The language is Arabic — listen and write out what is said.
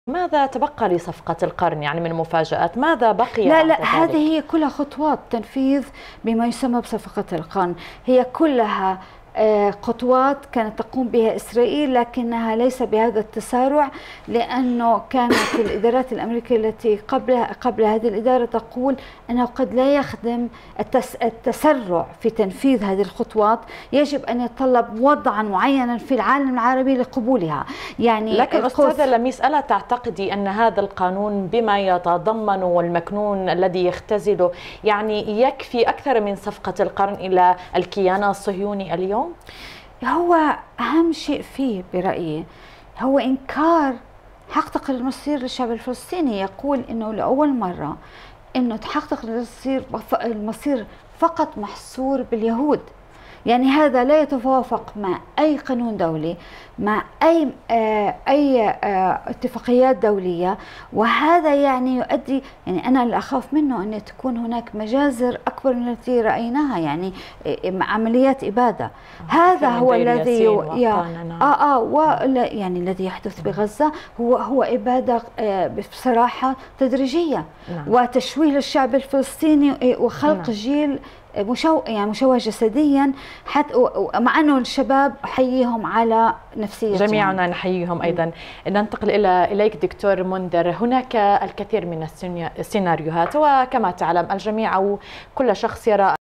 ماذا تبقى لصفقة القرن يعني من مفاجآت؟ ماذا بقي؟ لا هذه هي كلها خطوات تنفيذ بما يسمى بصفقة القرن. هي كلها خطوات كانت تقوم بها إسرائيل، لكنها ليس بهذا التسارع، لأنه كانت الإدارات الأمريكية التي قبل هذه الإدارة تقول أنه قد لا يخدم التسرع في تنفيذ هذه الخطوات، يجب أن يتطلب وضعا معينا في العالم العربي لقبولها. يعني لكن أستاذة لميس، ألا تعتقدي أن هذا القانون بما يتضمن والمكنون الذي يختزله يعني يكفي أكثر من صفقة القرن إلى الكيان الصهيوني اليوم؟ هو أهم شيء فيه برأيي هو إنكار حق تقرير المصير للشعب الفلسطيني. يقول إنه لأول مرة إنه حق تقرير المصير فقط محصور باليهود. يعني هذا لا يتوافق مع أي قانون دولي، مع أي اتفاقيات دولية، وهذا يعني يؤدي، يعني أنا اللي أخاف منه أن تكون هناك مجازر أكبر من التي رأيناها، يعني عمليات إبادة. هذا هو الذي يعني الذي يحدث بغزة هو إبادة بصراحة تدريجية، وتشويه للشعب الفلسطيني وخلق جيل مشوه جسديا، حتى مع انه الشباب احييهم على نفسيتهم. جميعنا نحييهم ايضا. ننتقل اليك دكتور منذر. هناك الكثير من السيناريوهات، وكما تعلم الجميع او كل شخص يرى